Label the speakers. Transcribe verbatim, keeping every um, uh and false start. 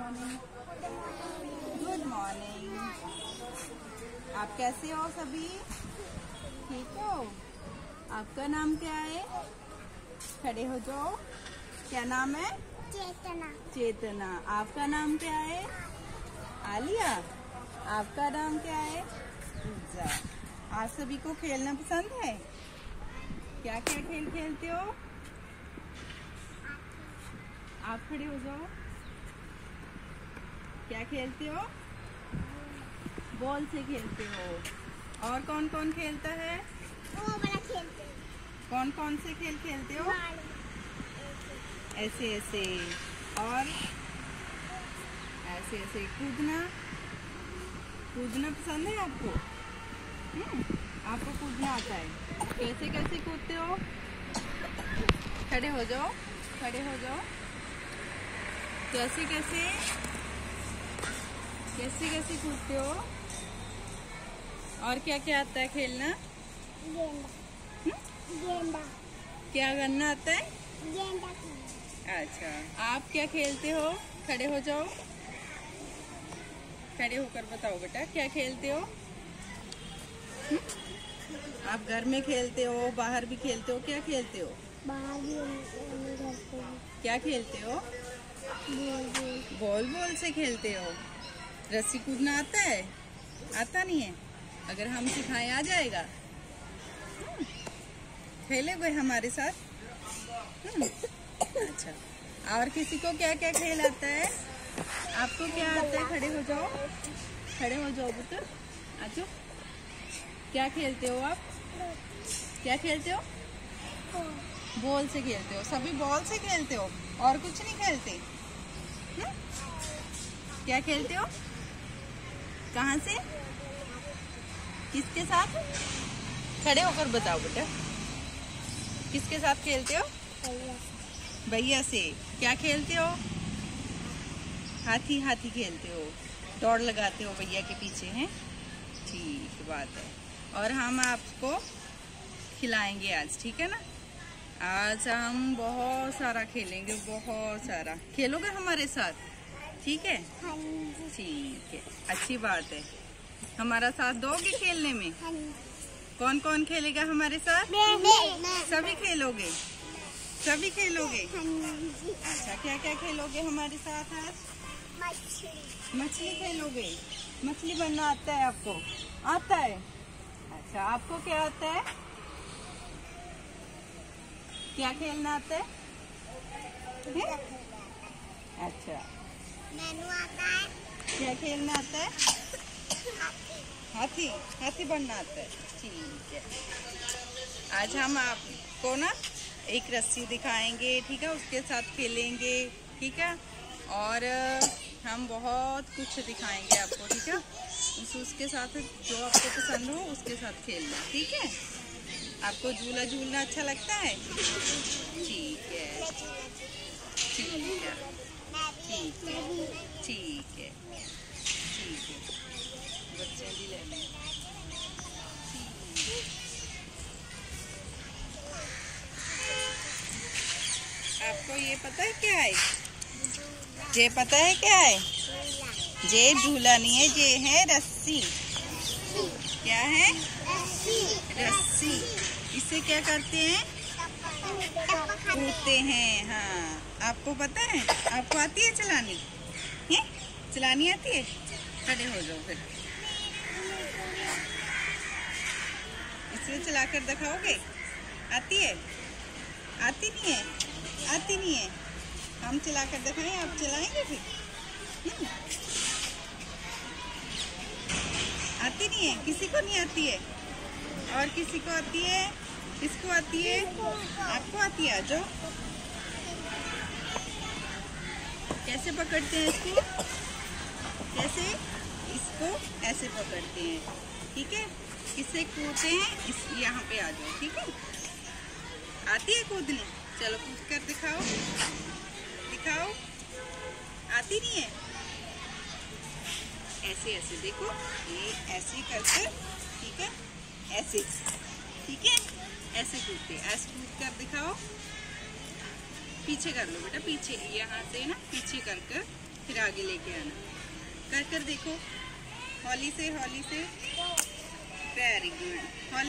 Speaker 1: Morning. Good morning. आप कैसे हो सभी? ठीक हो? आपका नाम क्या है? खड़े हो जाओ। क्या नाम है?
Speaker 2: चेतना।
Speaker 1: चेतना। आपका नाम क्या है? आलिया। आपका नाम क्या है? पूजा। आप सभी को खेलना पसंद है? क्या क्या खेल खेलते हो? आप खड़े हो जाओ। क्या खेलते हो? बॉल से खेलते हो। और कौन कौन खेलता है?
Speaker 2: वो बड़ा खेलते हैं।
Speaker 1: कौन कौन से खेल खेलते हो? ऐसे ऐसे। और ऐसे ऐसे कूदना। कूदना पसंद है आपको? हम्म, आपको कूदना आता है? कैसे कैसे कूदते हो? खड़े हो जाओ। खड़े हो जाओ। कैसे कैसे कैसे कैसे कूदते हो? और क्या क्या आता है खेलना?
Speaker 2: गेंदा। गेंदा।
Speaker 1: क्या करना आता है?
Speaker 2: गेंदा।
Speaker 1: अच्छा, आप क्या खेलते हो? खड़े हो जाओ। खड़े होकर बताओ बेटा, क्या खेलते हो? हुँ? आप घर में खेलते हो, बाहर भी खेलते हो, क्या खेलते हो?
Speaker 2: बाहर भी घर पे भी।
Speaker 1: क्या खेलते हो?
Speaker 2: Ball ball.
Speaker 1: बॉल बॉल से खेलते हो। रस्सी कूदना आता है? आता नहीं है? अगर हम सिखाएं आ जाएगा? खेलोगे हमारे साथ? हुँ? अच्छा, और किसी को क्या क्या खेल आता है? आपको क्या आता है? खड़े हो जाओ। खड़े हो जाओ पुत्र। आजो। क्या खेलते हो आप? क्या खेलते हो? बॉल से खेलते हो। सभी बॉल से खेलते हो और कुछ नहीं खेलते? हुँ? क्या खेलते हो? कहाँ से? किसके साथ? खड़े होकर बताओ बेटा। किसके साथ खेलते हो? भैया से। क्या खेलते हो? हाथी हाथी खेलते हो। दौड़ लगाते हो भैया के पीछे हैं? ठीक बात है। और हम आपको खिलाएंगे आज, ठीक है ना? आज हम बहुत सारा खेलेंगे, बहुत सारा। खेलोगे हमारे साथ? ठीक है? ठीक है, अच्छी बात है। हमारा साथ दोगे खेलने में? कौन कौन खेलेगा हमारे साथ? सभी खेलोगे? सभी खेलोगे? अच्छा, क्या क्या खेलोगे हमारे साथ आज?
Speaker 2: मछली।
Speaker 1: मछली खेलोगे? मछली बनना आता है आपको? आता है। अच्छा, आपको क्या आता है? क्या खेलना आता है? है? अच्छा,
Speaker 2: मैनू आता है।
Speaker 1: क्या खेलना आता है? हाथी। हाथी बनना आता है। ठीक है। आज हम आपको ना एक रस्सी दिखाएंगे, ठीक है? उसके साथ खेलेंगे, ठीक है? और हम बहुत कुछ दिखाएंगे आपको, ठीक है? उस उसके साथ जो आपको पसंद हो उसके साथ खेलना, ठीक है? आपको झूला झूलना अच्छा लगता है? ठीक है, ठीक है, ठीक है, ठीक है, ठीक है। बच्चे भी ले लें। आपको ये पता है क्या है? ये पता है क्या है? ये झूला नहीं है, ये है रस्सी। क्या है? रस्सी। इसे क्या करते हैं? कूदते हैं। हाँ, आपको पता है? आपको आती है चलानी? है? चलानी आती है? खड़े हो जाओ फिर। इसे चलाकर दिखाओगे? आती है? आती नहीं है? आती नहीं है? हम चलाकर दिखाएं, आप चलाएंगे फिर? हुँ? आती नहीं है? किसी को नहीं आती है? और किसी को आती है? किसको आती है? आपको आती है? आ जाओ। कैसे पकड़ते हैं इसको? कैसे? इसको ऐसे पकड़ते हैं, ठीक है? किससे कूदते हैं? इस यहाँ पे आ जाओ, ठीक है? आती है कूदने? चलो कूद कर दिखाओ। दिखाओ। आती नहीं है? ऐसे ऐसे देखो, ये ऐसे कर कर, ठीक है? ऐसे, ठीक है? ऐसे कूदते, ऐसे कूद कर दिखाओ। पीछे कर लो बेटा, पीछे यहाँ से ना पीछे कर कर फिर आगे लेके आना। कर कर देखो, हौली से हौली से। Very good.